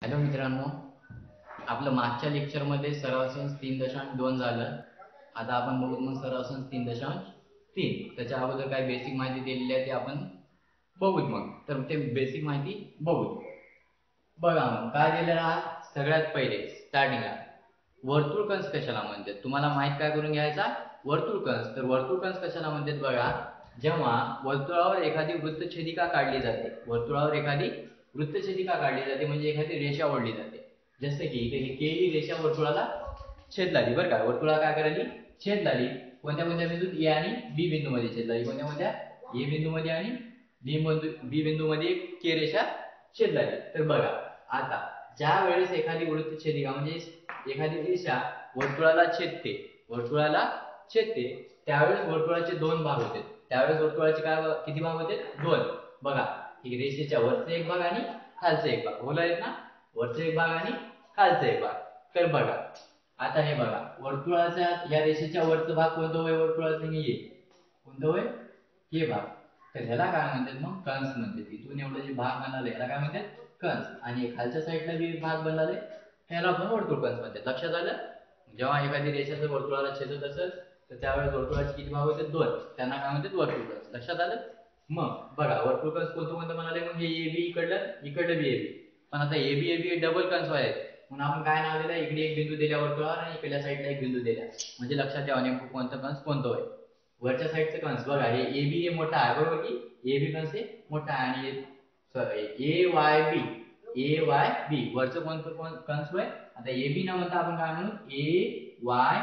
Hello मित्रांनो, आपलं मागच्या लेक्चरमध्ये सरासंस 3.2 झालं. आता आपण बघू मग सरासंस 3.3. त्याच्या अगोदर काही बेसिक माहिती दिलेली आहे ते आपण बघूत. मग तर ते बेसिक माहिती बघू. बघा मग काय दिलेलं आहे. सगळ्यात पहिले स्टार्टिंगला वर्तुळ कंस कशाला म्हणतात, तुम्हाला माहित काय करून घ्यायचा. वर्तुळ कंस. तर वर्तुळ कंस कशाला म्हणतात बघा, जेव्हा वर्तुळावर एखादी वृत्तछेदिका काढली जाते. वर्तुळावर एखादी वृत्तछेदिका काढली जाते म्हणजे एखादी रेषा ओढली जाते. जसं की इथे ही केली रेषा वर्तुळाला छेद लागली. बरं का, वर्तुळाला काय करायली, छेद लागली. कोणत्या कोणत्या बिंदूत, ए आणि बी बिंदू मध्ये छेद लागली. कोणत्या कोणत्या, ए बिंदू मध्ये आणि बी बिंदू मध्ये के रेषा छेद लागली. तर बघा आता ज्या वेळेस एखादी वृत्तछेदिका म्हणजे एखादी रेषा वर्तुळाला छेदते, त्यावेळेस वर्तुळाचे दोन भाग होते. त्यावेळेस वर्तुळाचे काय किती भाग होते, दोन. बघा, एक रेषेच्या वरचा एक भाग आणि खालचा एक भाग. बोला आहेत ना, वरचा एक भाग आणि खालचा एक भाग. तर बघा आता हे बघा, वर्तुळाच्या या रेषेच्या वरचा भाग कोणतं होय, वर्तुळाचं हे कोणतं होय, हे भाग. तर ह्याला काय म्हणतात, मग कंस म्हणतात. इथून एवढं जे भाग बनवले ह्याला काय म्हणतात, कंस. आणि खालच्या साईडला जे भाग बनवले ह्याला आपण वर्तुळ कंस म्हणतात. लक्षात आलं. जेव्हा एखादी रेषा जर वर्तुळाला छेदत असेल तर त्यावेळेस वर्तुळाचे किती भाग होते, दोन. त्यांना काय म्हणतात, वर्तुळ कंस. लक्षात आलं. मग बघा वर्तुळ कंस कोणतं कोणतं म्हणाले, मग हे A B इकडलं B A B. पण आता ए बी हे डबल कंस आहेत म्हणून आपण काय नाव दिलं, इकडे एक बिंदू दिल्या वर्तुळावर आणि इकडल्या साईडला एक बिंदू दिल्या. म्हणजे लक्षात ठेवा नेमकं कोणतं कंस कोणतं होय. वरच्या साईडचं कंस बघा, हे ए बी हे मोठा आहे बरोबर की, ए बी कंस हे मोठा आहे आणि ए वाय बी वरचं कोणतं कंस होय. आता ए बी न म्हणता आपण काय म्हणू, ए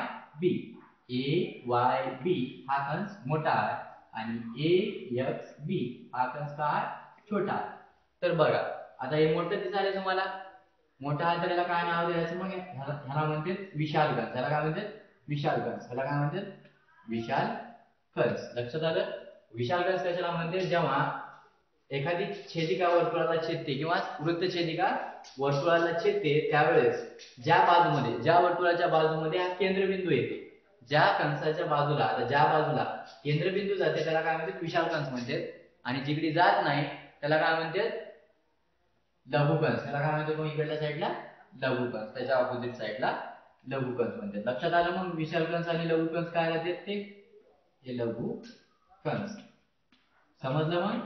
वाय बी हा कंस मोठा आहे आणि ए एक्स बी हा कंस काय छोटा आहे. तर बघा आता हे मोठं दिसायला तुम्हाला, मोठा आहे तर याला काय नाव द्यायचं, मग ह्याला म्हणतात विशाल कंस. ह्याला काय म्हणतात, विशाल कंस. ह्याला काय म्हणतात, विशाल कंस. लक्षात आलं. विशाल कंस कशाला म्हणते, जेव्हा एखादी छेदिका वर्तुळाला छेदते किंवा वृत्तछेदिका वर्तुळाला छेदते त्यावेळेस ज्या वर्तुळाच्या बाजूमध्ये हा केंद्रबिंदू येते, ज्या कंसाच्या बाजूला, आता ज्या बाजूला केंद्रबिंदू जाते त्याला काय म्हणतात, विशाल कंस म्हणतात. आणि जिकडे जात नाही त्याला काय म्हणतात, लघुकंस. त्याला काय म्हणतात, मग इकडल्या साईडला लघुकंस, त्याच्या ऑपोजिट साईडला लघुकंस म्हणतात. लक्षात आलं. मग विशाल कंस आणि लघुकंस काय राहतात, ते हे लघुकंस. समजलं. मग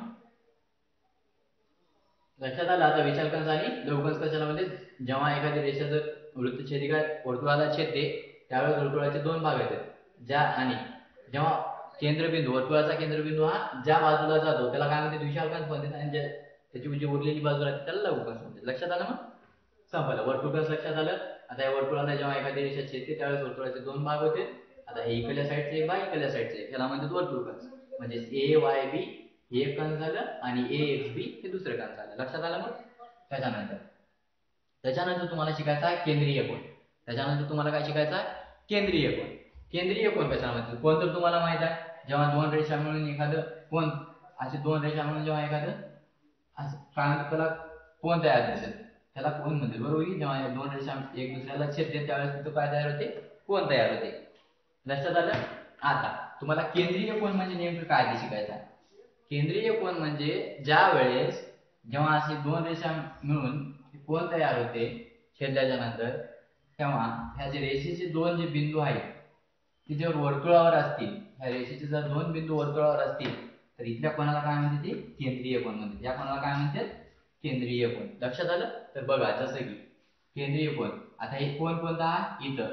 लक्षात आलं. आता विशाल कंस आणि लघुकंस कशाला म्हणजे, जेव्हा एखादी रेषा जर वृत्तछेदिका वर्तुळाला छेदते त्यावेळेस वर्तुळाचे दोन भाग येतात. ज्या आणि जेव्हा केंद्रबिंदू, वर्तुळाचा केंद्रबिंदू हा ज्या बाजूला जातो त्याला काय म्हणतात, विशाल कंस म्हणतात. आणि त्याची जी उरलेली बाजू राहते त्याला लघुकंस म्हणतात. लक्षात आलं. मग संपलं वर्तुळ कंस. लक्षात आलं. आता या वर्तुळाला जेव्हा एखादी रेषा छेदते त्यावेळेस वर्तुळाचे दोन भाग होते. आता हे इकडल्या साईडचे एक भाग, इकडल्या साईडचे एक, याला म्हणतात वर्तुळ कंस. म्हणजे ए वाय बी हे एक कंस झालं आणि ए एक्स बी हे दुसरं कंस झालं. लक्षात आलं. मग त्याच्यानंतर तुम्हाला शिकायचा आहे केंद्रीय कोन. त्याच्यानंतर तुम्हाला काय शिकायचं आहे, केंद्रीय कोन. केंद्रीय कोन कशाला म्हणतात, कोन तर तुम्हाला माहित आहे. जेव्हा दोन रेषा मिळून एखादं कोन, असे दोन रेषा मिळून जेव्हा एखादं असं काय त्याला कोन तयार होते त्याला कोन म्हणतात बरोबर की. जेव्हा दोन रेषा एक दुसऱ्याला छेदते त्यावेळेस तिथं काय तयार होते, कोन तयार होते. लक्षात आलं. आता तुम्हाला केंद्रीय कोन म्हणजे नेमकं काय ते शिकायचं आहे. केंद्रीय कोन म्हणजे ज्या वेळेस जेव्हा अशी दोन रेषा मिळून कोन तयार होते छेदल्याच्या नंतर, तेव्हा ह्या जे रेषेचे दोन जे बिंदू आहेत ते जर वर्तुळावर असतील, ह्या रेषेचे जर दोन बिंदू वर्तुळावर असतील तर इथल्या कोणाला काय म्हणते, ते केंद्रीय कोन म्हणते. या कोणाला काय म्हणतात, केंद्रीय कोन. लक्षात आलं. तर बघा जसं की केंद्रीय कोन, आता हे कोन कोणता आहे, इथं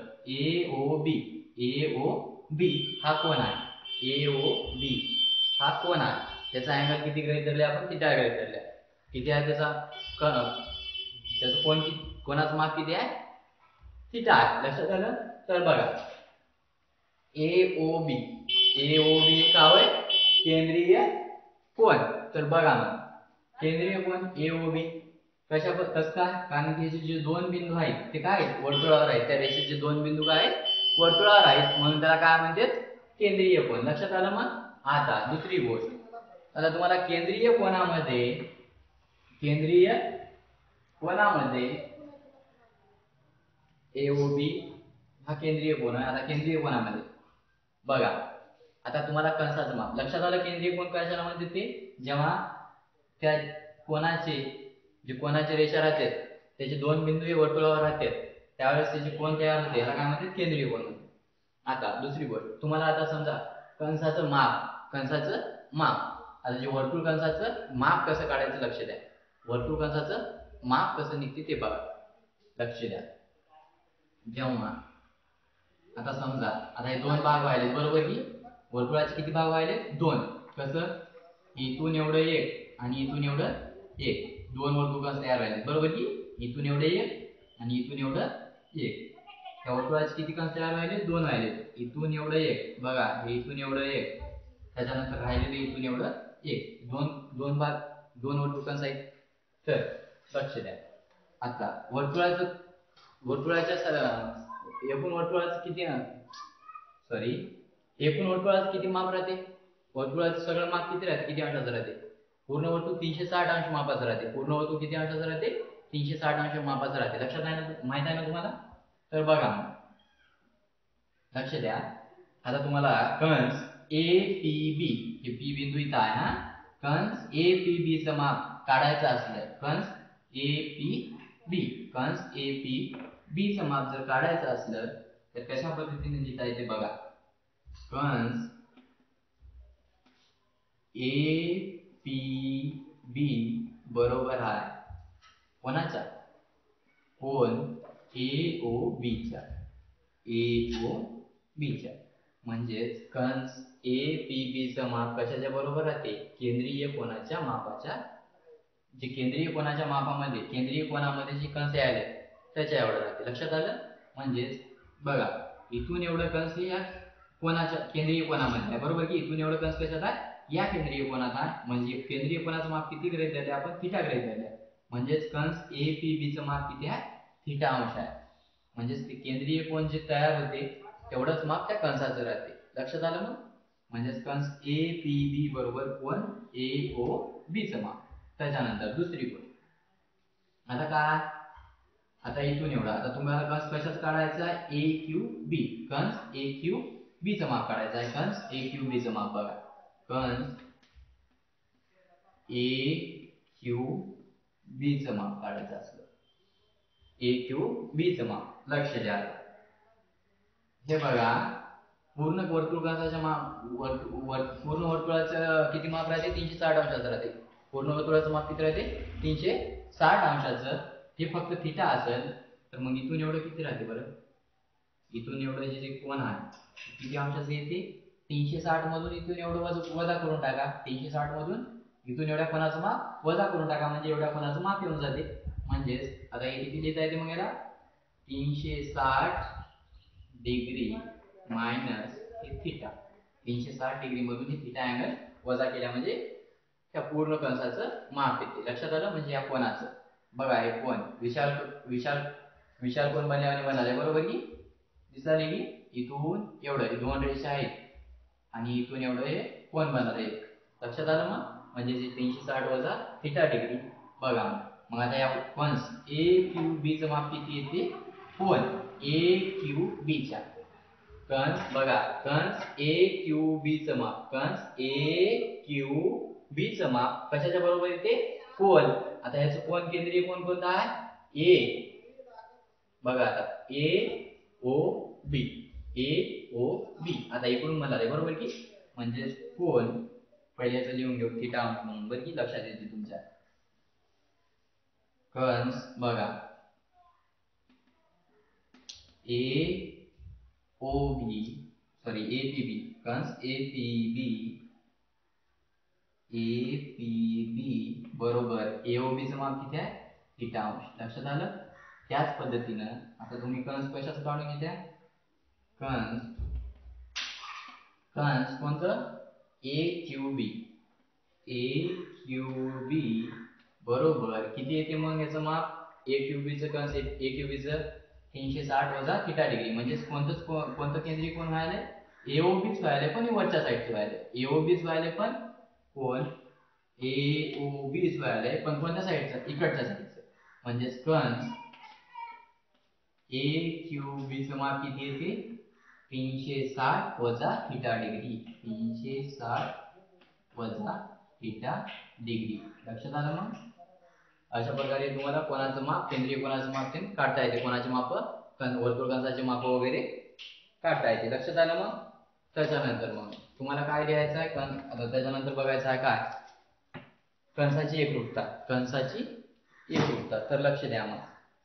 ए ओ बी हा कोन आहे. ए ओ बी हा कोन आहे. त्याचा अँगल किती गृहीत धरले आपण, थिटा गृहीत धरले. किती आहे त्याचं कोन, कोणाचं माप किती आहे, थिटा आहे. लक्षात आलं. तर बघा ए ओ बी का होय, केंद्रीय कोन. तर बघा मग केंद्रीय कोन ए ओ बी कशा कसं काय, कारण की जे दोन बिंदू आहेत ते काय आहेत, वर्तुळावर आहेत. त्या रेषेचे दोन बिंदू काय आहेत, वर्तुळावर आहेत म्हणून त्याला काय म्हणतात, केंद्रीय कोन. लक्षात आलं. मग आता दुसरी गोष्ट, आता तुम्हाला केंद्रीय कोनामध्ये ए ओ बी हा केंद्रीय कोन आहे. आता केंद्रीय कोनामध्ये बघा, आता तुम्हाला कंसाचं माप लक्षात आलं. केंद्रीय कोन कशाला म्हणतात, ते जेव्हा त्या कोनाचे जे कोनाचे रेषा राहतात त्याचे दोन बिंदू हे वर्तुळावर राहतात त्यावेळेस त्याचे कोन तयार होते याला काय म्हणतात केंद्रीय कोन म्हणतात. आता दुसरी गोष्ट तुम्हाला आता समजा कंसाचं माप आता जे वर्तुळ कंसाचं माप कसं काढायचं लक्ष द्या. वर्तुळ कंसाचं माप कसं निघते ते बघा लक्ष द्या. जेव्हा आता समजा आता हे दोन भाग व्हायले बरोबर की वर्तुळाचे किती भाग व्हायले दोन. कसं इथून एवढं एक आणि इथून एवढं एक दोन वर्तुळ कंस तयार व्हायले बरोबर की इथून एवढं एक आणि इथून एवढं एक. त्या वर्तुळाचे किती कंस तयार व्हायले दोन व्हायले. इथून एवढं एक बघा हे इथून एवढं एक त्याच्यानंतर राहिलेलं इथून एवढं एक दोन भाग दोन वर्तुळ कंस आहेत. तर लक्ष द्या आता वर्तुळाच्या एकूण वर्तुळाचं किती एकूण वर्तुळाचं किती माप राहते. वर्तुळाचं सगळं माप किती राहते किती अंशाचं राहते. पूर्ण वर्तुळ 360 अंश मापाचं राहते. पूर्ण वर्तुळ किती अंशाचं राहते 360 अंश मापाचं राहते. लक्षात आहे ना माहित आहे ना तुम्हाला. तर बघा लक्ष द्या आता तुम्हाला कंस APB हे पी बिंदू इथं आहे हा. कंस APB चं माप काढायचं असलं कंस APB चं माप जर काढायचं असलं तर कशा पद्धतीने लिहिता येते बघा. कंस APB बरोबर आहे कोणाच्या कोन AOB च्या म्हणजेच कंस APB चं माप कशाच्या बरोबर राहते केंद्रीय कोनाच्या मापाच्या. जे केंद्रीय कोनाच्या मापामध्ये केंद्रीय कोनामध्ये जे कंस आले त्याच्या एवढं राहते. लक्षात आलं. म्हणजेच बघा इथून एवढं कंस हे या कोनाच्या केंद्रीय कोनामध्ये आहे बरोबर की इथून एवढं कंस कशात आहे या केंद्रीय कोनात आहे. म्हणजे केंद्रीय कोनाचं माप किती गृहीत धरले आपण थिटा गृहीत धरले. म्हणजेच कंस APB चं माप किती आहे थिटा अंश आहे. म्हणजेच ते केंद्रीय कोन जे तयार होते तेवढंच माप त्या कंसाचं राहते. लक्षात आलं मग. म्हणजेच कंस APB बरोबर कोन AOB चं माप. त्याच्यानंतर दुसरी गोष्ट आता काय आता इथून एवढा आता तुम्हाला कंस कशाचं काढायचं आहे AQB कंस AQB चं माप काढायचं आहे. कंस AQB चं माप बघा कंस AQB चं माप काढायचं असलं AQB चं माप लक्ष द्या. हे बघा पूर्ण वर्तुळ कंसाच्या माप पूर्ण वर्तुळाचं किती माप राहते 360 अंशाचं राहते. पूर्ण वर्तुळाचं माप किती राहते 360 अंशाचं. हे फक्त थिटा असेल तर मग इथून एवढं किती राहते बरं. इथून एवढं जे कोन आहे किती अंशाचं येते 360 मधून इथून एवढं वजा करून टाका. 360 मधून इथून एवढ्या कोनाचं माप वजा करून टाका म्हणजे एवढ्या कोनाचं माप येऊन जाते. म्हणजेच आता हे किती लिहिता येते मग याला 360 डिग्री मायनस हे थिटा. 360 डिग्री मधून हे थिटा अँगल वजा केल्या म्हणजे त्या पूर्ण कंसाचं माप येते. लक्षात आलं. म्हणजे या कोनाचं बघा हे कोन विशाल कोन बनल्याने बनाले बरोबर की दिसाले की इथून एवढं दोन रेषा आहेत आणि इथून एवढं हे कोन बनणार आहे. लक्षात आलं मग. म्हणजे 360 वजा थिटा डिग्री बघा. मग आता या कंस AQB चं माप किती येते कोन AQB च्या कंस बघा कंस AQB चं माप कंस AQB चं माप कशाच्या बरोबर येते कोन. आता याचं कोन केंद्रीय कोन कोणता आहे A बघा आता AOB आता इकडून मला आहे बरोबर की म्हणजे कोन पहिल्याचं लिहून घेऊ थिटा अंश म्हणून बरं की लक्षात येते तुमच्या. कंस बघा APB कंस APB बरोबर AOB चं माप किती आहे थिटा अंश. लक्षात आलं. त्याच पद्धतीनं आता तुम्ही कंस कशाचं काढून घेत्या कंस कोणतं AQB बरोबर किती येते मग याचं माप AQB चं कंस AQB चं 360 वजा थिटा डिग्री. म्हणजे कोणतं केंद्रीय कोन व्हायला AOBच व्हायला पण वरच्या साईडचं व्हायला AOBच व्हायला पण कोन AOBच व्हायला पण कोणत्या साईडचं इकडच्या साईडचं. म्हणजे कंस AQB चं माप किती येते 360 वजा थिटा डिग्री 360 वजा थिटा डिग्री. लक्षात आलं मग. अशा प्रकारे तुम्हाला कोणाचं माप, केंद्रीय कोणाचं माप ते काढता येते, कोणाचे माप, वर्तुळ कंसाचे माप वगैरे काढता येते. लक्षात आलं? मग त्याच्यानंतर मग तुम्हाला काय लिहायचं आहे, आता त्याच्यानंतर बघायचं आहे काय, कंसाची एकरूपता. कंसाची एकरूपता. तर लक्ष द्या, मग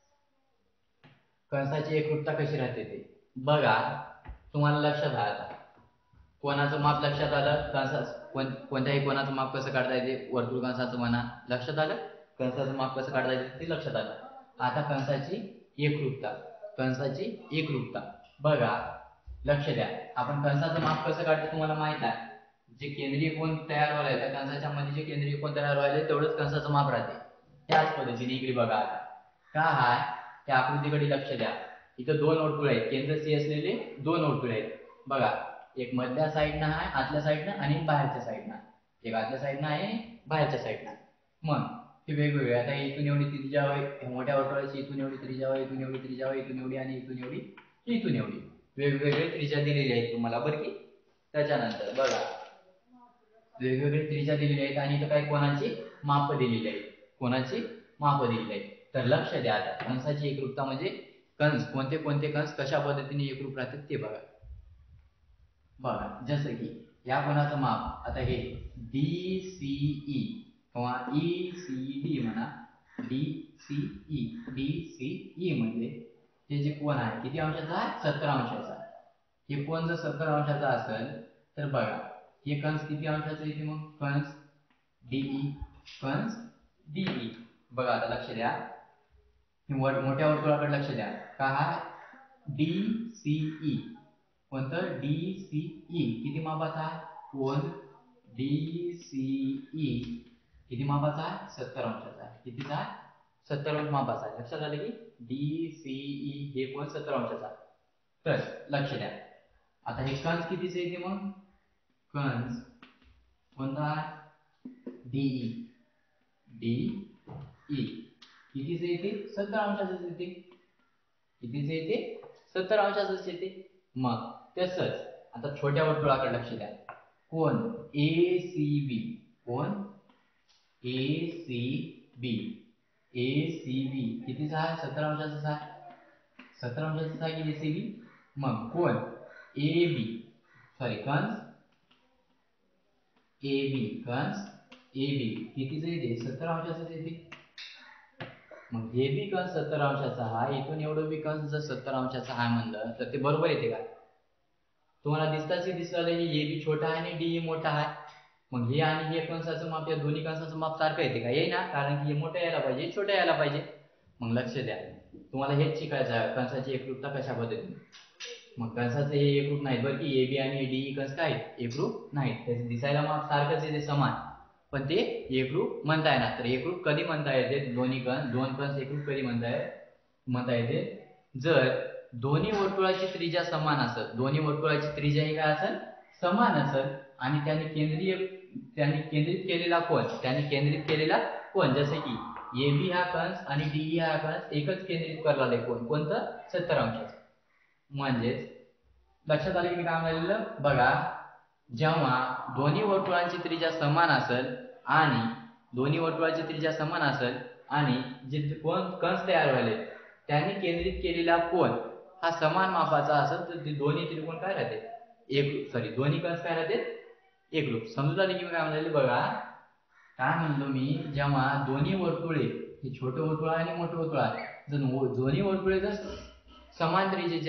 कंसाची एकरूपता कशी राहते ते बघा. तुम्हाला लक्षात आलं आता कोणाचं माप लक्षात आलं, कोणत्याही कोणाचं माप कसं काढता येते, वर्तुळ कंसाचं म्हणा, लक्षात आलं, कंसाचं माप कसं काढता येते ते लक्षात आलं. आता कंसाची एकरूपता. कंसाची एकरूपता बघा, लक्ष द्या. आपण कंसाचं माप कसं काढतो तुम्हाला माहित आहे. जे केंद्रीय कोन तयार व्हायला त्या कंसाच्या मध्ये जे केंद्रीय कोन तयार व्हायला तेवढंच कंसाचं माप राहते. त्याच पद्धतीने इकडे बघा, आता का हाय त्या आकृतीकडे लक्ष द्या. इथं दोन वर्तुळ आहेत, केंद्र सी असलेले दोन वर्तुळ आहेत बघा. एक मधल्या साईडनं आहे, आतल्या साईडनं, आणि बाहेरच्या साईडनं. एक आतल्या साईडनं आहे, बाहेरच्या साईडनं. मग ते वेगवेगळे. आता इथून एवढी त्रिज्या आहे मोठ्या वर्तुळाची, इथून एवढी त्रिज्या आहे, इथून एवढी त्रिज्या आहे, इथून एवढी, आणि इथून एवढी, इथून एवढी वेगवेगळे त्रिज्या दिलेली आहेत तुम्हाला बरं की. त्याच्यानंतर बघा, वेगवेगळे त्रिज्या दिलेली आहेत आणि इथं काही कोणाची माप दिलेली आहेत, कोणाची माप दिलेली आहेत. तर लक्ष द्या, आता कंसाची एकरूपता म्हणजे कंस, कोणते कोणते कंस कशा पद्धतीने एकरूप राहतात ते बघा. बघा, जसं की या कोणाचं माप, आता हे DCE किंवा ECD म्हणा, DCE म्हणजे हे जे कोन आहे किती अंशाचा आहे, 70 अंशाचा. हे कोन जर 70 अंशाचा असेल तर बघा हे कंस किती अंशाचं येते, मग कंस DE, कंस DE. बघा आता लक्ष द्या, मोठ्या वर्तुळाकडे लक्ष द्या. का हा DCE, कोणतं DCE किती मापाचा आहे, कोन DCE किती मापाचा आहे, 70 अंशाचा आहे. कितीचा आहे, 70 अंश मापाचा आहे. लक्षात आलं की DCE हे कोन 70 अंशाचा. तर लक्ष द्या, आता हे कंस कितीचे येते, मग कंस कोणता, DE, DE कितीचे येते, 70 अंशाचेच येते. कितीचे येते, 70 अंशाचेच येते. मग तसंच आता छोट्या वर्तुळाकडे लक्ष द्या. कोन ACB, कोन ACB, ACB कितीचा आहे, 70 अंशाचा आहे. 70 अंशाचा आहे की ACB. मग कोन AB, सॉरी कंस AB, कंस AB कितीचं येते, 70 अंशाचंच येते. मग हे बी कंस 70 अंशाचा आहे, इथून एवढं बी कंस जर 70 अंशाचा आहे म्हणलं तर ते बरोबर येते का, तुम्हाला दिसताच दिसलं हे बी छोटा आहे आणि डी मोठा आहे. मग हे आणि हे कंसाचं माप, या दोन्ही कंसाचं माप सारखं येते का, येई ना, कारण की हे मोठं यायला पाहिजे, छोटं यायला पाहिजे. मग लक्ष द्या, तुम्हाला हेच शिकायचं आहे कंसाची एकरूपता कशा पद्धतीने. मग कंसाचं हे एकरूप नाहीत बरं की, AB आणि DE कंस काय एकरूप नाहीत. त्याचे दिसायला माप सारखंच येते, समान, पण ते एकरूप म्हणता येणार. तर एकरूप कधी म्हणता येते, दोन कंस एकरूप कधी म्हणता येते, जर दोन्ही वर्तुळाची त्रिज्या समान असेल. दोन्ही वर्तुळाची त्रिज्या ही काय असेल, समान असेल, आणि त्यांनी केंद्रित केलेला कोन, जसे की AB हा कंस आणि DE हा कंस एकच केंद्रित करलेला कोन, कोणतं, 70 अंशाचा. म्हणजेच लक्षात आले की मी काय म्हणालेलं बघा, जेव्हा दोन्ही वर्तुळांची त्रिज्या समान असेल आणि जे कंस तयार व्हायले त्यांनी केंद्रित केलेला कोन हा समान मापाचा असेल तर ते दोन्ही त्रिकोण काय राहते, दोन्ही कंस काय राहते, एकरूप. समजून आले की मी काय म्हणाले बघा. काय म्हणलो मी, जेव्हा दोन्ही वर्तुळे, हे छोटे वर्तुळ आणि मोठे वर्तुळ आहे, जर दोन्ही वर्तुळे जर समान त्रिज्येचे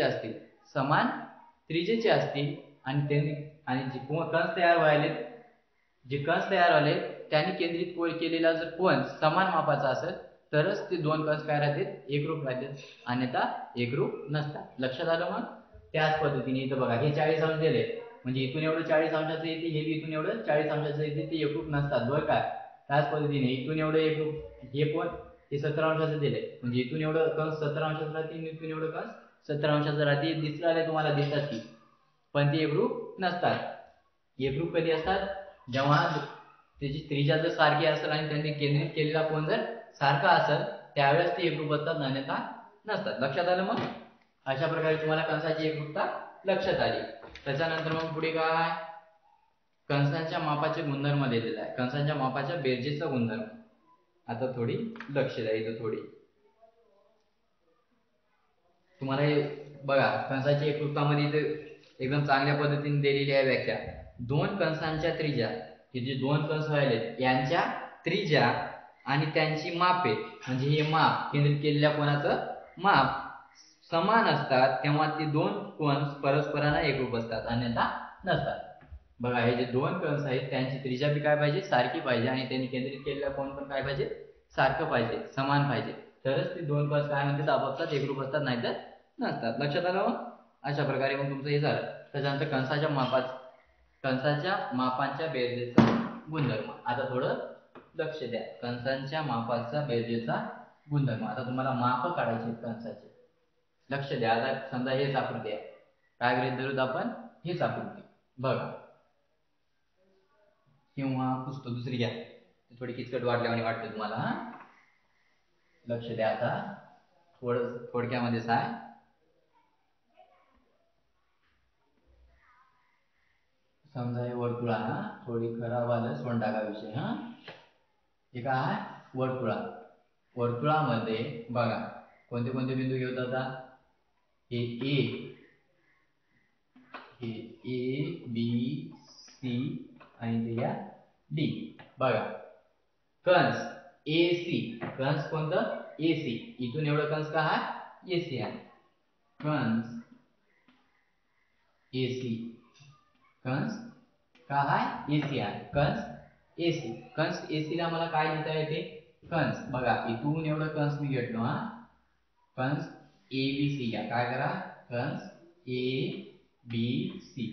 असतील आणि जे कंस तयार व्हायले त्यांनी केंद्रित केलेला जर कोन समान मापाचा असेल तरच ते दोन कंस काय राहतात, एकरूप राहतात, अन्यथा एकरूप नसतात. लक्षात आलं? मग त्याच पद्धतीने इथं बघा, हे 40 अंश दिले म्हणजे इथून एवढं 40 अंशाचं येते, हे बी इथून एवढं 40 अंशाचं येते, ते एकरूप नसतात बरं काय. त्याच पद्धतीने इथून एवढं एकरूप, हे कोन हे 70 अंशाचं दिले म्हणजे इथून एवढं कंस 70 अंशाचं राहते, इथून एवढं कंस 70 अंशाचं राहते. दिसलं आले तुम्हाला, दिसतात की, पण ते एकरूप नसतात. एकरूप कधी असतात, जेव्हा त्याची त्रिज्या जर सारखी असेल आणि त्यांनी केंद्रित केलेला कोन जर सारखा असेल त्यावेळेस ते एकरूप असतात, अन्यथा नसतात. लक्षात आलं? मग अशा प्रकारे तुम्हाला कंसाची एकरूपता लक्षात आली. त्याच्यानंतर मग पुढे काय, कंसांच्या मापाचे गुणधर्म दिलेला आहे. कंसांच्या मापाच्या बेरजेचा गुणधर्म. आता थोडी लक्ष द्या इथं थोडी. तुम्हाला हे बघा कंसाची एकरूपतामध्ये इथे एकदम चांगल्या पद्धतीने दिलेली आहे व्याख्या. दोन कंसांच्या त्रिज्या, हे जे दोन कंस राहिलेत यांच्या त्रिज्या आणि त्यांची मापे म्हणजे हे माप केंद्रित केलेल्या कोणाचं माप समान असतात तेव्हा ते दोन कंस परस्परांना एकरूप असतात अन्यथा नसतात. बघा हे जे दोन कंस आहेत त्यांची त्रिज्या बी काय पाहिजे सारखी पाहिजे आणि त्यांनी केंद्रित केलेल्या कोण पण काय पाहिजे सारखं पाहिजे समान पाहिजे तरच ते दोन कंस काय म्हणतात आपापसात एकरूप असतात नाहीतर नसतात. लक्षात आलं. अशा प्रकारे मग तुमचं हे झालं. त्याच्यानंतर कंसाच्या मापांच्या बेरजेचा गुणधर्म. आता थोडं लक्ष द्या. कंसांच्या मापाचा बेरजेचा गुणधर्म. आता तुम्हाला माप काढायचे कंसाचे. लक्ष द्या. आता समजा हेच आकृती आहे. काय गृहीत धरूत आपण हेच आकृती बघा किंवा पुस्तक दुसरी घ्या. थोडी किचकट वाटल्याने वाटते तुम्हाला. हा लक्ष द्या. आता थोडक्यामध्ये काय समजा हे वर्तुळ आहे. थोडी खराब आलं सोंड टाका विषय. हा हे काय वर्तुळामध्ये बघा कोणते कोणते बिंदू घेऊत आता हे ए बी सी आणि ते या डी. बघा कंस ए सी कंस कोणतं ए सी इथून एवढं कंस का आहे ए सी आहे. कंस ए सी कंस का आहे ए सी आहे. कंस ए सी कंस ए सी ला मला काय लिहिता येते कंस बघा इथून एवढं कंस मी घेतलो. हा कंस ए बी सी घ्या. काय करा कंस ए बी सी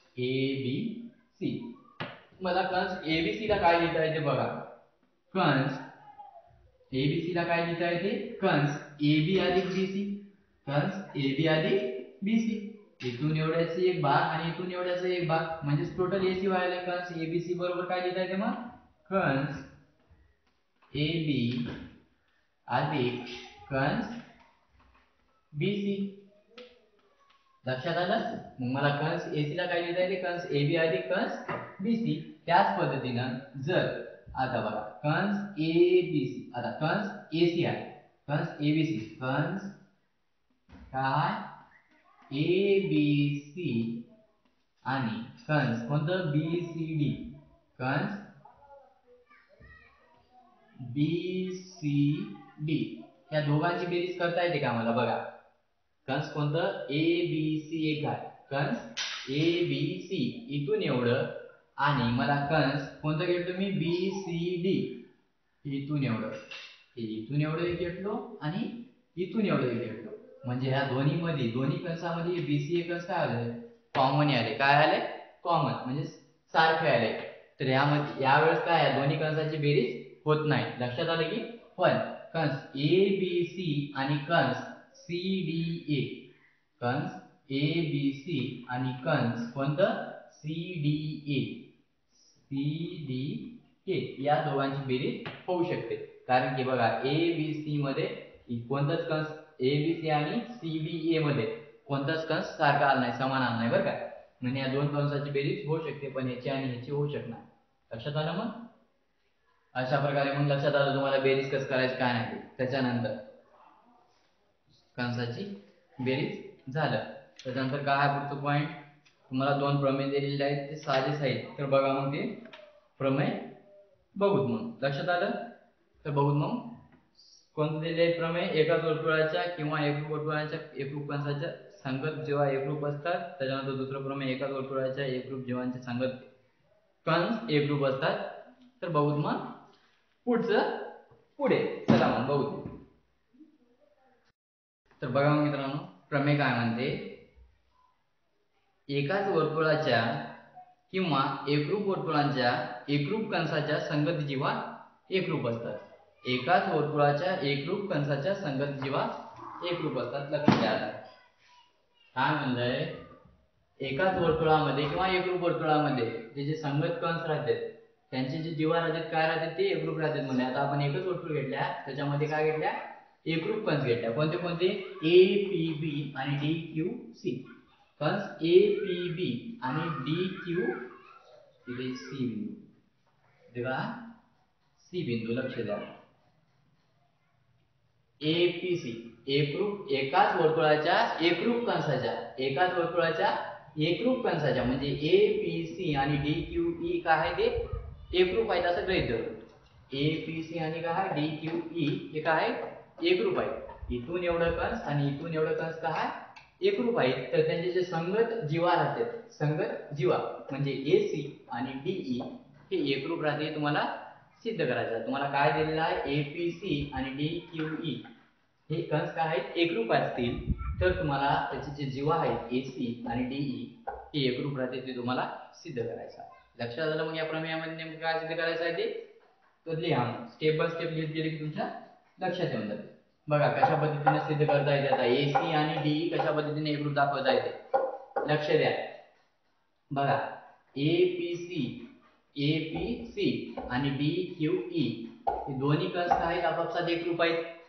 मला कंस ए बी सी ला काय लिहिता येते बघा कंस ए बी सी ला काय लिहिता येते कंस ए बी अधिक बी सी. कंस ए बी अधिक बी सी इथून एवढ्याचे एक भाग आणि इथून एवढ्याचा एक भाग म्हणजे टोटल ए सी व्हायला कंस ए बी सी बरोबर काय लिहिता येते मग कंस ए बी अधिक कंस बी सी. लक्षात आलं. मग मला कंस ए सी ला काय लिहिता येते कंस ए बी अधिक कंस बी सी. त्याच पद्धतीनं जर आता बघा कंस ए बी सी आता कंस ए सी आहे कंस ए बी सी कंस काय ए बी सी आणि कंस कोणतं बी सी डी कंस बी सी डी या दोघांची बेरीज करता येते का मला बघा कंस कोणतं ए बी सी एक आहे कंस ए बी सी इथून एवढं आणि मला कंस कोणतं घेतलो मी बी सी डी इथून एवढं घेतलो आणि इथून एवढं घेतलो म्हणजे ह्या दोन्ही कंसामध्ये बी सी कंस काय आले कॉमन आले. काय आले कॉमन म्हणजे सारखे आले. तर यामध्ये यावेळेस काय आहे दोन्ही कंसाची बेरीज होत नाही. लक्षात आलं की पण कंस ए बी सी आणि कंस सी डी ए कंस ए बी सी आणि कंस कोणतं सी डी ए या दोघांची बेरीज होऊ शकते. कारण की बघा ए बी सी मध्ये कोणताच कंस ए बी सी आणि सी डी ए मध्ये कोणताच कंस सारखा आला नाही समान आला नाही बरं का. म्हणजे या दोन कंसाची बेरीज होऊ शकते पण याची आणि ह्याची होऊ शकणार. लक्षात आलं. मग अशा प्रकारे मग लक्षात आलं तुम्हाला बेरीज कसं करायचं काय नाही. त्याच्यानंतर कंसाची बेरीज झालं. त्याच्यानंतर काय आहे पुढचं पॉईंट तुम्हाला दोन प्रमेय दिलेले आहेत ते साजेच आहेत. तर बघा मग ते प्रमेय बघूत. मग लक्षात आलं तर बघूत मग कोणते दिलेले प्रमेय एकाच वर्तुळाच्या किंवा एकरूप वर्तुळाच्या एकरूप कंसाच्या संगत जेव्हा एकरूप असतात. त्याच्यानंतर दुसरं प्रमेय एकाच वर्तुळाच्या एकरूप जीवांचे संगत कंस एकरूप असतात. तर बघूत मग पुढे चला मग बघू. तर बघा मग मित्रांनो प्रमेय काय म्हणते एकाच वर्तुळाच्या किंवा एकरूप वर्तुळांच्या एकरूप कंसाच्या संगत जीवा एकरूप असतात. एकाच वर्तुळाच्या एकरूप कंसाच्या संगत जीवा एकरूप असतात. लक्ष द्या. काय म्हणलंय एकाच वर्तुळामध्ये किंवा एकरूप वर्तुळामध्ये जे संगत कंस राहतात त्यांचे जे जीवा राहतात काय राहतात ते एकरूप राहतात. म्हणजे आता आपण एकच वर्तुळ घेतल्या त्याच्यामध्ये काय घेतल्या एकरूप कंस घेतल्या. कोणते कोणते ए पी बी आणि डी क्यू सी. कंस ए पी बी आणि डी क्यू सी बिंदू सी बिंदू लक्ष द्या. एपीसी एकरूप एकाच वर्तुळाच्या एकरूप कंसाच्या म्हणजे एपीसी आणि डीक्यूई काय आहे ते एकरूप आहेत असं गृहीत धरू। एपीसी आणि काय डीक्यूई हे काय एकरूप आहे। इथून एवढं कंस आणि इथून एवढं कंस काय एकरूप आहेत, तर त्यांचे जे संगत जीवा राहतात, संगत जीवा म्हणजे एसी आणि डीई हे एकरूप राहते तुम्हाला सिद्ध करायचं। तुम्हाला काय दिलेलं आहे एपीसी आणि डीक्यूई हे कंस काय आहेत एकरूप असतील, तर तुम्हाला त्याचे जे जीवा आहेत एसी आणि डीई हे एकरूप राहते ते तुम्हाला सिद्ध करायचं आहे। लक्षात आलं? मग या प्रमेयामध्ये नेमकं काय सिद्ध करायचं आहे ते तर लिहा, स्टेप बाय स्टेप लिहित गेले की तुमच्या लक्षात येऊन जाते। बघा कशा पद्धतीने सिद्ध करता येते। आता एसी आणि डीई कशा पद्धतीने एकरूप दाखवता येते लक्ष द्या। बघा एपीसी आणि डीक्यूई हे दोन्ही कंस काय आहेत आपापसात एकरूप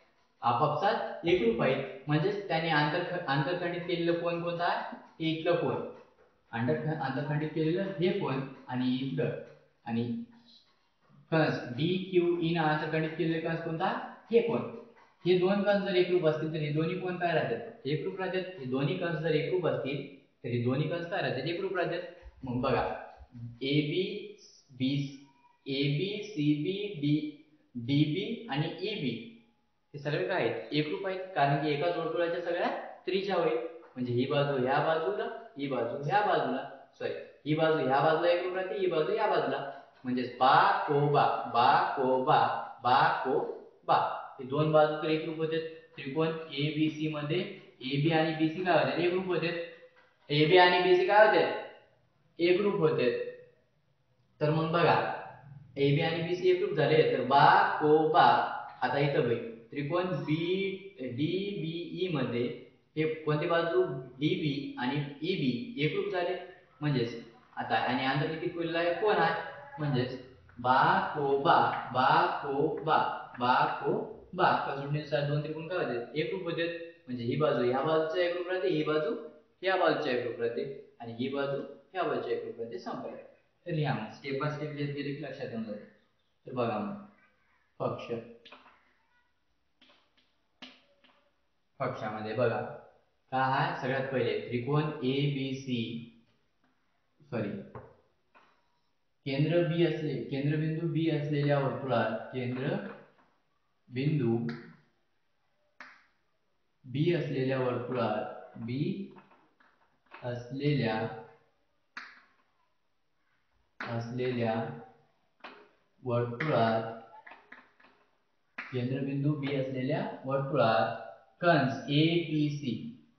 आहेत, म्हणजेच त्याने आंतरखंडित केलेलं कोन कोणता आहे हे इथलं कोन, आंतरखंडित केलेलं हे कोन आणि इथलं आणि कंस डीक्यूई ने आंतरखंडित केलेलं कंस कोणता हे कोन, हे दोन कंस जर एकरूप असतील तर हे दोन्ही कोन काय राहतात एकरूप राहतात। हे दोन्ही कंस जर एकरूप असतील तर हे दोन्ही कंस काय राहतात एकरूप राहतात। मग बघा एबीसीबी डीबी आणि ईबी हे सगळे काय आहेत एकरूप आहेत, कारण की एकाच वर्तुळाच्या सगळ्या त्रिज्या होईल। म्हणजे ही बाजू ह्या बाजूला, ही बाजू ह्या बाजूला, सॉरी ही बाजू ह्या बाजूला एकरूप राहते, ही बाजू या बाजूला, म्हणजे बा को बा हे दोन बाजू तर एकरूप होतात। त्रिकोण एबीसी मध्ये एबी आणि बीसी काय होतात एकरूप होतात। एबी आणि बीसी काय होतात एकरूप होतात। तर मग बघा एबी आणि बीसी एकरूप झाले तर बा आता इथं बघ त्रिकोण डीबीई मध्ये हे कोणती बाजू डीबी आणि ईबी एकरूप झाले, म्हणजेच आता आणि आंतरलिखित केलेला आहे कोण आहे म्हणजेच बा को बा जोडणीनुसार दोन त्रिकोण काय होतात एकरूप होतात। म्हणजे ही बाजू ह्या बाजूच्या एकरूप राहते, ही बाजू या बाजूच्या एकरूप राहते आणि ही बाजू ह्या बाजूच्या एकरूप राहते। संपले। तर लिहा मग स्टेप बाय स्टेप लिहित गेले की लक्षात येऊन जाईल। तर बघा मग पक्षामध्ये बघा काय आहे सगळ्यात पहिले त्रिकोण एबीसी केंद्रबिंदू बी असलेल्या वर्तुळात बी असलेल्या वर्तुळात कंस एपीसी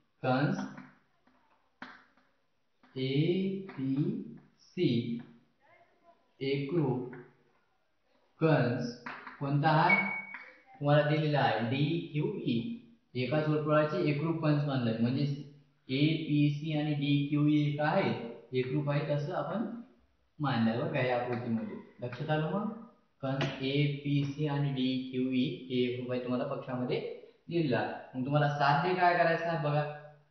एकरूप कंस कोणता आहे तुम्हाला दिलेला आहे डीक्यूई एकाच वर्तुळाचे एकरूप कंस बांधले, म्हणजे एपीसी आणि डीक्यूई काय आहेत एकरूप आहेत असं आपण मानलं बघा या आकृतीमध्ये। लक्षात आलं? मग कंस एपीसी आणि डीक्यूई हे एकरूप आहे तुम्हाला पक्षामध्ये दिलेला। मग तुम्हाला साध्य काय करायचं आहे बघा,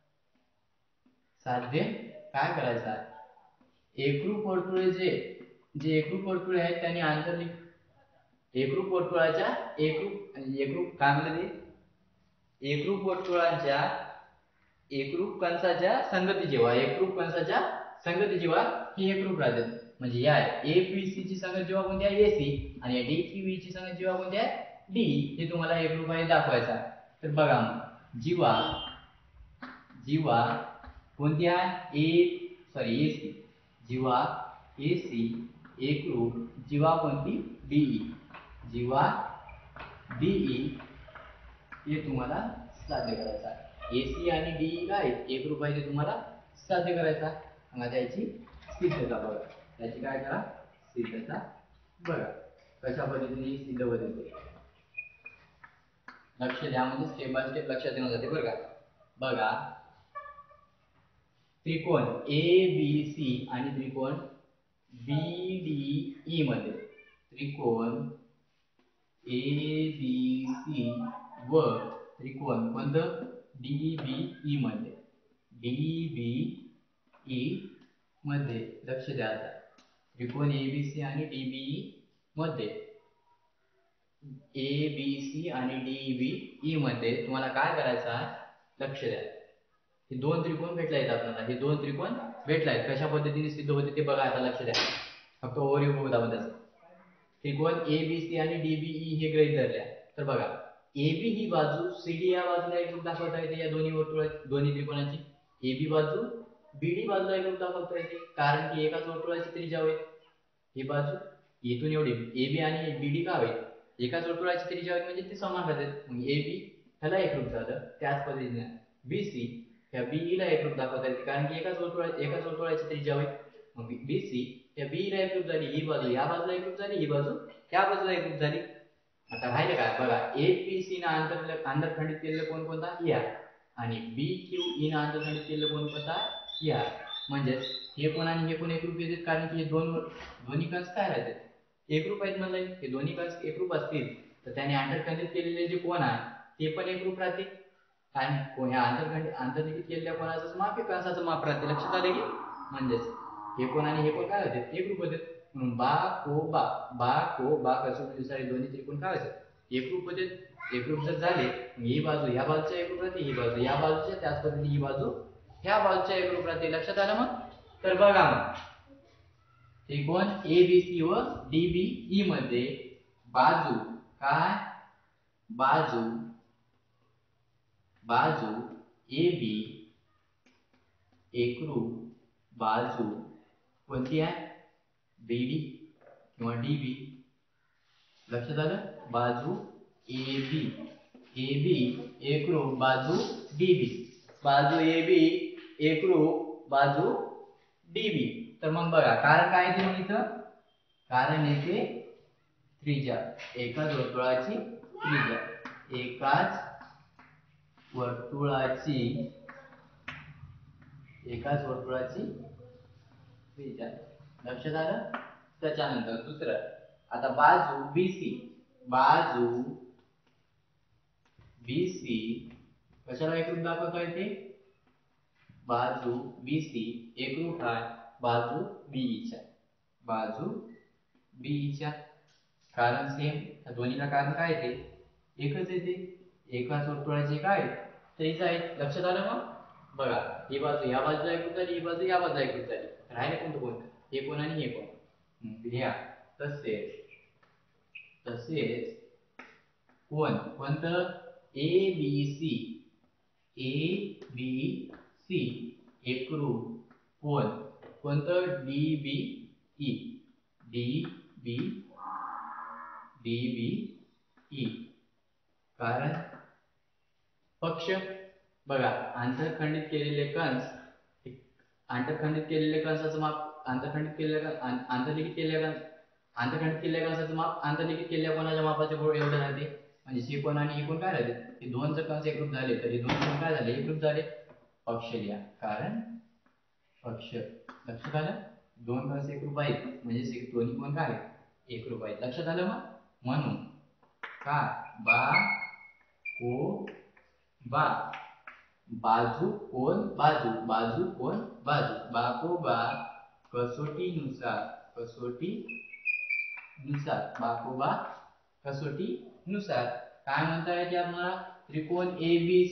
साध्य काय करायचं आहे एकरूप वर्तुळे जे एकरूप वर्तुळे आहेत त्यांनी एकरूप वर्तुळाच्या एकरूप काय म्हणले ते एकरूप वर्तुळांच्या एकरूप कंसाच्या संगती जेव्हा ही एकरूप राहतात। म्हणजे या एपीसी ची संगत जेव्हा कोणती आहे एसी आणि या डीक्यूई ची संगत जेव्हा कोणती आहे डी हे तुम्हाला एकरूप आहे दाखवायचा आहे। तर बघा मग जीवा कोणती आहे एसी जीवा एसी एकरूप जीवा कोणती डीई हे तुम्हाला साध्य करायचं आहे। एसी आणि डीई काय एकरूप आहे ते तुम्हाला साध्य करायचं आहे। मग त्याची सिद्धता बघा, त्याची काय करा सिद्धता बघा कशा पद्धतीने सिद्ध होते लक्ष द्या, म्हणजे स्टेप बाय स्टेप लक्षात येऊन जाते बरं का। बघा त्रिकोण एबीसी आणि त्रिकोण बीडीई मध्ये त्रिकोण एबीसी व त्रिकोण कोणतं डीबीई मध्ये लक्ष द्या। त्रिकोण एबीसी आणि डीबीई मध्ये ए बी सी आणि डी बी ई मध्ये तुम्हाला काय करायचं आहे, लक्ष द्या. हे दोन त्रिकोण भेटले आहेत आपल्याला, हे दोन त्रिकोण भेटले आहेत. कशा पद्धतीने सिद्ध होते ते बघा. आता लक्ष द्या, फक्त ओव्हरव्ह्यू बघू आपण त्याचा. त्रिकोण ए बी सी आणि डी बी ई हे गृहीत धरल्या. तर बघा, ए बी ही बाजू सी डी या बाजूला एकरूप दाखवता येते या दोन्ही दोन्ही त्रिकोणाची. ए बी बाजू बी डी बाजूला एकरूप दाखवता येते, कारण की एकाच वर्तुळाची त्रिज्या होईल. ही बाजू इथून एवढी ए बी आणि बी डी का होईल, एकाच वर्तुळाची त्रिज्या होईल, म्हणजे ते समान राहतात. मग ए बी ह्याला एकरूप झालं. त्याच पद्धतीने बी सी ह्या बी ला एकरूप दाखवता येते, कारण की एकाच वर्तुळाची त्रिज्या होईल. मग बी सी ह्या बी ला एकरूप झाली, ही बाजू या बाजूला एकरूप झाली, ही बाजू ह्या बाजूला एकरूप झाली. आता राहिलं काय बघा, ए बी सी ना आंतरखंडित केलेलं कोण कोणता, या, आणि बी क्यू ई ना आंतरखंडित केलेलं कोण कोणता, या. म्हणजेच हे कोण आणि हे कोण एकरूप येतात, कारण की हे दोन्ही कंस काय राहतात, एकरूप आहेत. म्हणलं हे दोन्ही कंस एकरूप असतील तर त्याने आंतरखंडित केलेले जे कोण आहे ते पण एकरूप राहते. आणि ह्या आंतरलिखित केलेल्या कोणाचं माप हे कंसाचं माप राहते. लक्षात आले की, म्हणजेच हे कोण आणि हे कोण काय होते, एकरूप होते. म्हणून बा को बा कसोटीनुसार दोन्ही त्रिकोण काय होते, एकरूप होते. एकरूप जर झाले, ही बाजू या बाजूच्या एकरूप राहते, ही बाजू या बाजूच्या, त्याच पद्धतीने ही बाजू ह्या बाजूच्या एकरूप राहते. लक्षात आलं मग. तर बघा मग, त्रिकोण ए बी सी व डी बी ई मध्ये बाजू काय, बाजू ए बी एकरूप बाजू कोणती आहे, बी डी किंवा डी बी. लक्षात आलं. बाजू ए बी एकरूप बाजू डी बी, बाजू ए बी एकरूप बाजू डी बी. तर मग बघा, कारण काय येते मग इथं, कारण येते त्रिज्या, एकाच वर्तुळाची त्रिज्या, एकाच वर्तुळाची त्रिज्या. लक्षात आलं. त्याच्यानंतर दुसरं, आता बाजू बी सी कशाला एकरूप दाखवता येते, बाजू बी सी एकरूप आहे बाजू बी च्या. कारण सेम, त्या दोन्हीला कारण काय येते, एकच येते. एकाच वर्तुळाचे काय त्रिज्या आहेत. लक्षात आलं. मग बघा, ही बाजू या बाजूला एकरूप झाली, ही बाजू या बाजूला एकरूप झाली. राहिले कोणतं कोण, हे कोण आणि हे कोण. लिहा. तसेच कोणतं, ए बी सी एकरूप कोणतं, डी बी ई. कारण पक्ष बघा, आंतरखंडित केलेले कंसाचं माप, आंतरखंडित केलेल्या कंसाचं माप आंतरलिखित केलेल्या कोणाच्या मापाच्या एवढं राहते. म्हणजे हे कोण आणि हे कोण काय राहते, हे दोन जर कंस एकरूप झाले तर हे दोन कोण काय झाले, एकरूप झाले. पक्ष लिहा, कारण पक्ष. लक्षात आलं. दोन कंस एकरूप आहेत म्हणजे दोन्ही कोण काय एकरूप आहेत. लक्षात आलं. मग म्हणून काय, बाजू कोण बाजू, बाकोबा कसोटीनुसार काय म्हणता येते आपल्याला, त्रिकोण ए बी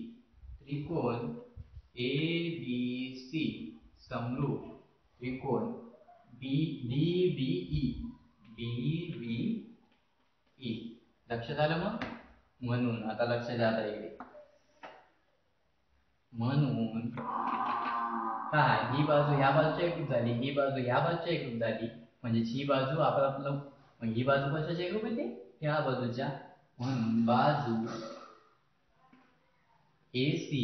सी समरूप त्रिकोण डी बी ई. लक्षात आलं. मग म्हणून आता लक्ष द्या, आता इकडे म्हणून काय, ही बाजू या बाजूच्या एकरूप झाली, ही बाजू या बाजूच्या एकरूप झाली, म्हणजे ही बाजू आपलं, ही बाजू कशाच्या एकरूप येते, या बाजूच्या. म्हणून बाजू ए सी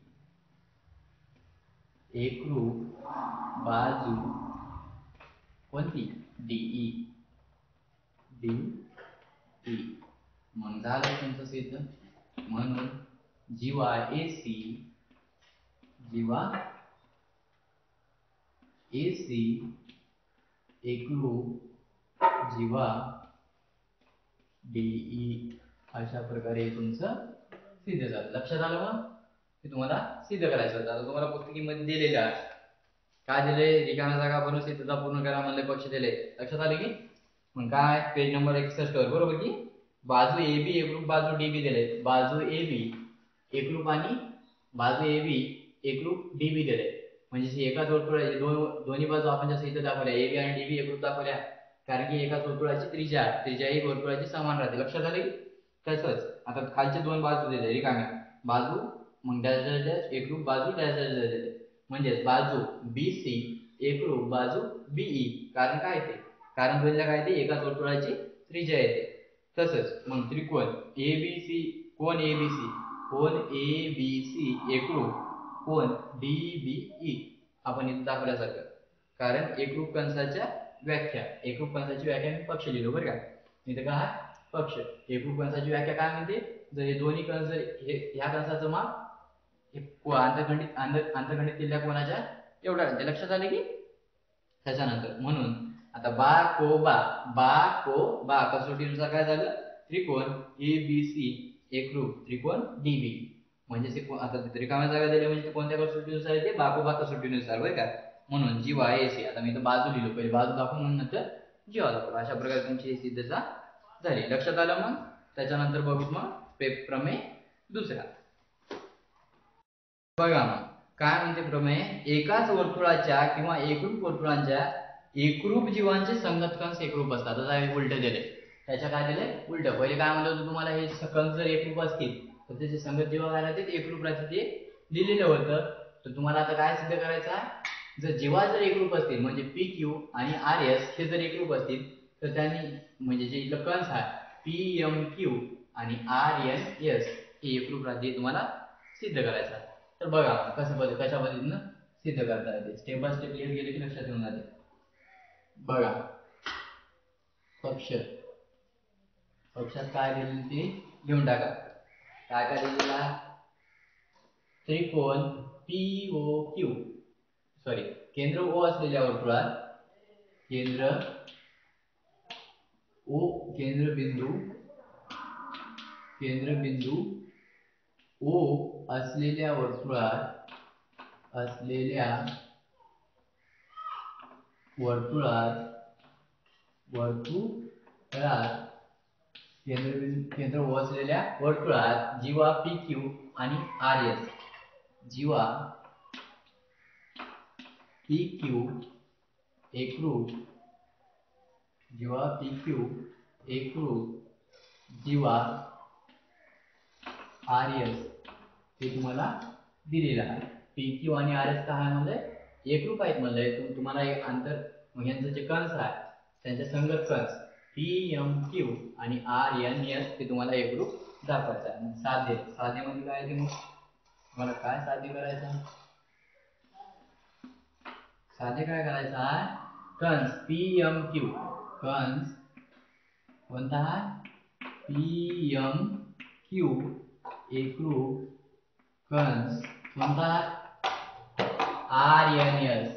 एकरूप बाजू कोणती, डीई. मग झालं तुमचं सिद्ध. म्हणून जीवा ए सी एकरूप जीवा डीई. अशा प्रकारे तुमचं सिद्ध झालं. लक्षात आलं. मग ते तुम्हाला सिद्ध करायचं होतं. आता तुम्हाला पुस्तकीमध्ये दिलेलं आहे, काय दिले, रिकाम्या जागा भरून सिद्धता पूर्ण करा म्हणले, पक्ष दिले. लक्षात आले की. मग काय, पेज नंबर 61 वर, बरोबर की. बाजू ए बी एकरूप बाजू डी बी दिले, बाजू ए बी एकरूप आणि बाजू ए बी एकरूप डी बी दिले. म्हणजे एकाच वर्तुळाचे दोन्ही बाजू आपण जसं इथे दाखवल्या ए बी आणि डी बी एकरूप दाखवल्या, कारण की एकाच वर्तुळाची त्रिज्या ही वर्तुळाची समान राहते. लक्षात आले? तसंच आता खालचे दोन बाजू दिले रिकाम्या बाजू, मग त्याच्या एकरूप बाजू त्याच्या दिले, म्हणजेच बाजू बी सी एकरूप बाजू बीई. कारण काय ते? कारण बोलल्या काय ते एकाच वर्तुळाची त्रिज्या येते. तसंच मग त्रिकोण ए बी सी, कोण ए बी सी, कोण ए बी सी एकरूप कोण डी बी ई. आपण इथे दाखवल्यासारखं, कारण एकरूप कंसाच्या व्याख्या, एकरूप कंसाची व्याख्या मी पक्ष लिहिलो बरं का. इथे काय पक्ष, एकरूप कंसाची व्याख्या काय म्हणते, जर हे दोन्ही कंस ह्या कंसाचं माप आंतरखंडित केलेल्या कोणाच्या एवढा राहते. लक्षात आले की? त्याच्यानंतर म्हणून आता बा कसोटीनुसार काय झालं, त्रिकोण ए बी सी एकरूप त्रिकोण डी बी. म्हणजे आता रिकाम्या जागा दिल्या म्हणजे कोणत्या कसोटीनुसार येते, बा कसोटीनुसार बरं का. म्हणून जीवा ए सी, आता मी इथं बाजू लिहिलो, पहिले बाजू दाखवून नंतर जीवा दाखवलं. अशा प्रकारे तुमची सिद्धता झाली. लक्षात आलं? मग त्याच्यानंतर बघू मग प्रमेय दुसरा. बघा मग काय म्हणते प्रमेय, एकाच वर्तुळाच्या किंवा एकरूप वर्तुळांच्या एकरूप जीवांचे संगत कंस एकरूप असतात. आता हे उलट दिले, त्याच्या काय दिले उलट. पहिले काय म्हणलं होतं तुम्हाला, हे कंस जर एकरूप असतील तर त्याचे संगत जीवा काय राहते, एकरूप राहते, ते लिहिलेलं होतं. तर तुम्हाला आता काय सिद्ध करायचं आहे, जर जीवा जर एकरूप असतील म्हणजे पी क्यू आणि आर एस हे जर एकरूप असतील तर त्यांनी म्हणजे जे इथलं कंस आहे पी एम क्यू आणि आर एन एस हे एकरूप राहते, तुम्हाला सिद्ध करायचं आहे. तर बघा कशा पद्धतीनं सिद्ध करता येते, स्टेप बाय स्टेप लिहित गेले की लक्षात येऊन जाते. बघा पक्षात काय दिलेलं ते लिहून टाका. काय काय दिलेला, त्रिकोण पी ओ क्यू, सॉरी केंद्र ओ असलेल्या वर्तुळात केंद्रबिंदू ओ असलेल्या वर्तुळात केंद्र ओ असलेल्या वर्तुळात जीवा पी क्यू आणि आर एस, जीवा पी क्यू एकरूप जीवा आर एस हे तुम्हाला दिलेलं आहे. पी क्यू आणि आर एस काय म्हणजे एकरूप आहेत म्हणजे तुम्हाला एक अंतर, मग यांचं जे कंस आहे त्यांच्या संगत कंस पी एम क्यू आणि आर एन एस ते तुम्हाला एकरूप दाखवायचं आहे. साधे म्हणजे काय ते, मग तुम्हाला काय साध्य करायचं, साधे काय करायचं आहे, कंस पी एम क्यू, कंस कोणता आहे पी एम क्यू एकरूप कंस कोणता आर एन एस,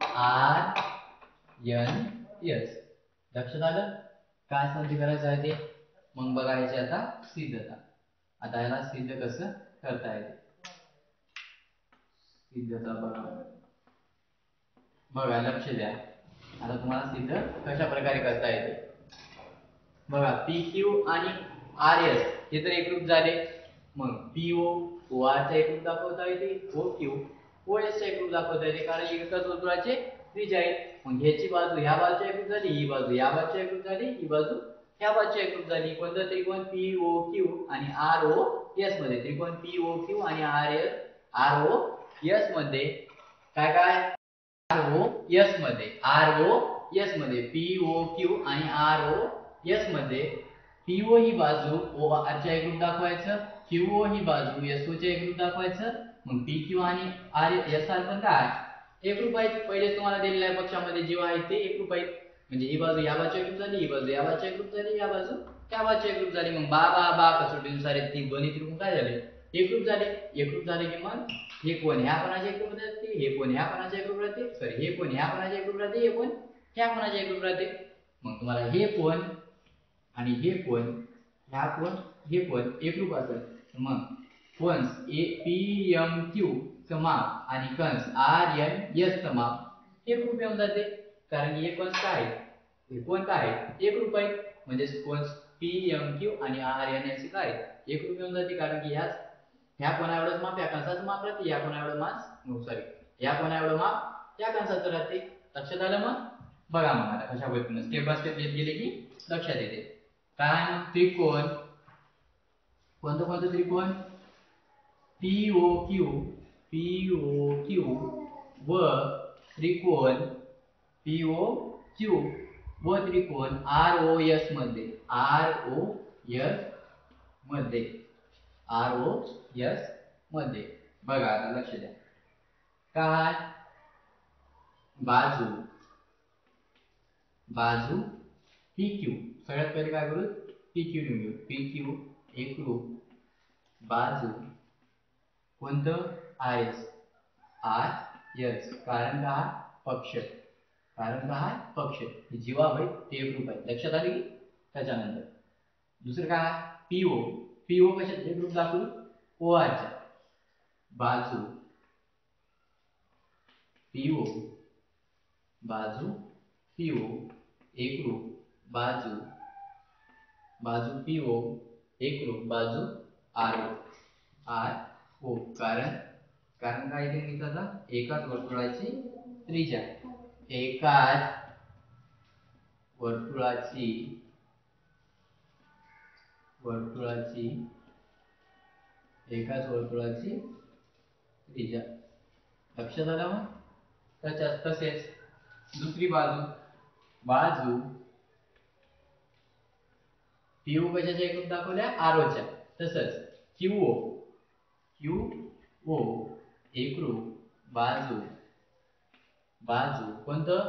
लक्षात आलं? काय साध्य करायचं आहे ते, मग बघायचे आता सिद्धता. आता याला सिद्ध कसं करता येते, सिद्धता बघा लक्ष द्या. आता तुम्हाला सिद्ध कशा प्रकारे करता येते बघा. पी क्यू आणि आर एस हे तर एकरूप झाले, मग पी ओ आर चा एकरूप दाखवता येते, ओ क्यू ओ एस चा एकरूप दाखवता येते, कारण एकाच वर्तुळाचे त्रिज्या आहे. मग ह्याची बाजू ह्या बाजूच्या एकरूप झाली, ही बाजू या बाजूच्या एकरूप झाली, ही बाजू ह्या बाजूच्या एकरूप झाली. कोणतं त्रिकोण पी ओ क्यू आणि आर ओ एस मध्ये, त्रिकोण पी ओ क्यू आणि आर ओ एस मध्ये काय आर ओ एस मध्ये पी ओ क्यू आणि आर ओ एस मध्ये पीओ ही बाजू ओ आर च्या एकरूप दाखवायचं, क्यूओ ही बाजू एसओ च्या एकरूप दाखवायचं. मग पी क्यू आणि आर एस आर पण काय एकरूप आहेत. पहिले तुम्हाला दिलेल्या पक्षामध्ये जीवा आहेत ते एकरूप आहेत, म्हणजे ही बाजू या बाजूच्या एकरूप झाली, ही बाजू या बाजूच्या एकरूप झाली, या बाजू त्या बाजूच्या एकरूप झाली. मग बा कसोटीनुसार ती दोन्ही त्रिकोण काय झाले एकरूप झाले की मग हे कोण ह्या कोणाच्या एकरूप राहते, हे कोण ह्या कोणाच्या एकरूप राहते, सॉरी हे कोण ह्या कोणाच्या एकरूप राहते, हे कोण ह्या कोणाच्या एकरूप राहते. मग तुम्हाला हे कोण आणि हे कोण एकरूप असेल, मग कंस पी एम क्यू चं माप आणि कंस आर एन एस चं माप एकरूप येऊन जाते, कारण हे कंस काय हे कोण काय एकरूप आहे. म्हणजे कंस PMQ आणि RNS काय एकरूप येऊन जाते, कारण की ह्या कोणा एवढंच माप या कंसाचं माप राहते, या कोणा एवढं या कोणा एवढं माप या कंसाचं राहते. लक्षात आलं? मग बघा मग आता कशा पद्धतीने स्टेप बाय स्टेप येत गेले की लक्षात येते. काय मग त्रिकोण, कोणतं त्रिकोण? POQ व त्रिकोण POQ व त्रिकोण ROS मध्ये बघा आता लक्ष द्या. काय बाजू PQ, सगळ्यात पहिले काय करू? PQ लिहू. PQ एकरूप बाजू कोणतं? RS, कारण का पक्ष, जीवा भाई ते एकरूप आहे. लक्षात आले की? त्याच्यानंतर दुसरं काय? PO कशात एकरूप दाखवू? OR च्या बाजू PO एकरूप बाजू PO एकरूप बाजू RO, कारण काय इथे लिहित आता? एकाच वर्तुळाची त्रिज्या, एकाच वर्तुळाची त्रिज्या. लक्षात आलं? मग तसेच दुसरी बाजू PO कशाच्या एकरूप दाखवल्या? RO च्या. तसंच QO एकरूप बाजू कोणतं?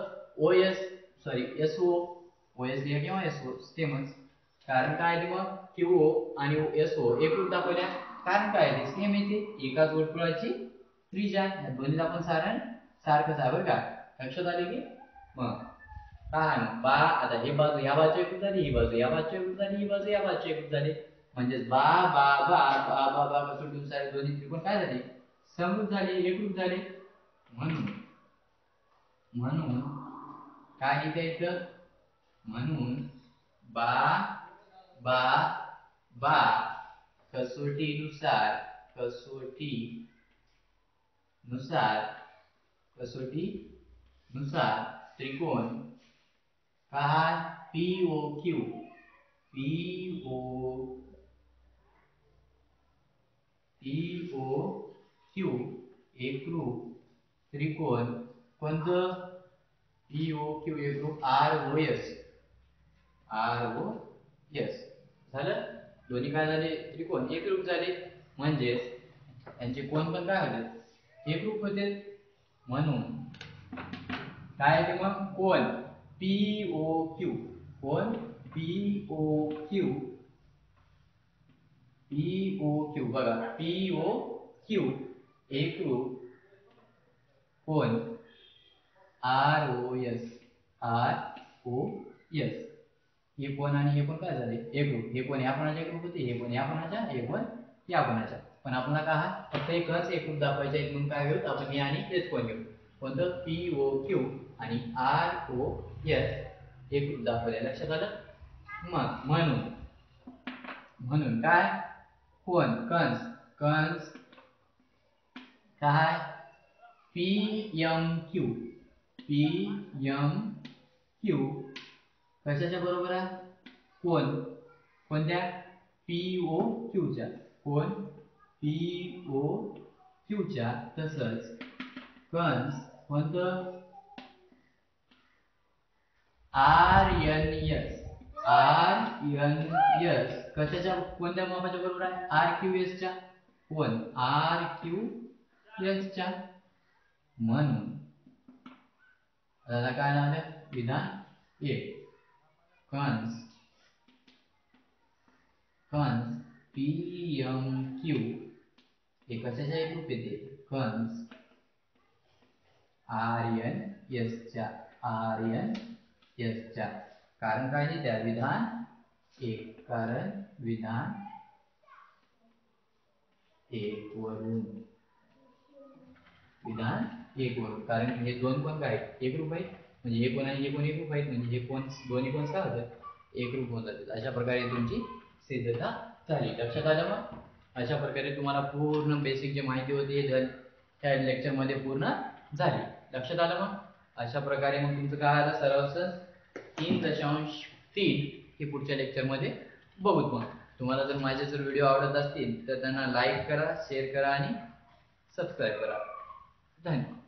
OS लिहा किंवा SO सेमच. कारण काय आहे मग? QO आणि SO एकरूप दाखवल्या, कारण काय आहे? सेम येते, एकाच वर्तुळाची त्रिज्या. या दोन्हीला पण सारण सारखंच आहे बरं का? लक्षात आले की? मग काय मग आता हे बाजू या बाजूच्या एकरूप झाली, ही बाजू या बाजूच्या एकरूप झाली, ही बाजू या बाजूच्या एकरूप झाली. म्हणजे कसोटी सारे दोन्ही त्रिकोण काय झाले? समरूप झाले, एकरूप झाले. म्हणून काय लिहायचं? म्हणून कसोटीनुसार त्रिकोण काय? POQ एकरूप त्रिकोण कोणतं? POQ एकरूप ROS. झालं? दोन्ही काय झाले? त्रिकोण एकरूप झाले, म्हणजेच त्यांचे कोण पण काय होते? एकरूप होते. म्हणून काय ते मग? कोण POQ बघा, POQ एकरूप कोण ROS. हे कोण आणि हे कोण काय झाले? एकरूप. हे कोण या कोणाच्या एकरूप होते, हे कोण या कोणाच्या, हे कोण या कोणाच्या. पण आपल्याला काय फक्त एकच एकरूप दाखवायचं आहे, म्हणून काय घेऊ आपण? हे आणि हेच कोण घेऊ. कोणतं? POQ आणि ROS एकरूप दाखवले. लक्षात आलं? मग म्हणून काय? कोण कंस काय? PMQ कशाच्या बरोबर आहे? कोणत्या? POQ च्या. कोण? POQ च्या. तसंच कंस कोणतं? RNS कशाच्या कोणत्या मापाच्या बरोबर आहे? RQS च्या. कोण? RQS च्या. म्हणून त्याला काय नाव? विधान 1. कंस PMQ हे कशाच्या एकरूप येते? कंस RNS च्या. कारण काय नाही त्या? विधान 1. कारण विधान 1 वरून. कारण हे दोन कोण काय एकरूप आहेत, म्हणजे हे कोण आणि हे कोण एकरूप आहेत, म्हणजे हे कोण दोन्ही कोण काय होतात? एकरूप होऊन जातील. अशा प्रकारे तुमची सिद्धता झाली. लक्षात आलं मग? अशा प्रकारे तुम्हाला पूर्ण बेसिक जी माहिती होती त्या लेक्चरमध्ये पूर्ण झाली. लक्षात आलं मग? अशा प्रकारे मग तुमचं काय आलं सराव 3.3 हे पुढच्या लेक्चरमध्ये बघूत. मग तुम्हाला जर माझे जर व्हिडिओ आवडत असतील तर त्यांना लाईक करा, शेअर करा आणि सबस्क्राईब करा. धन्यवाद.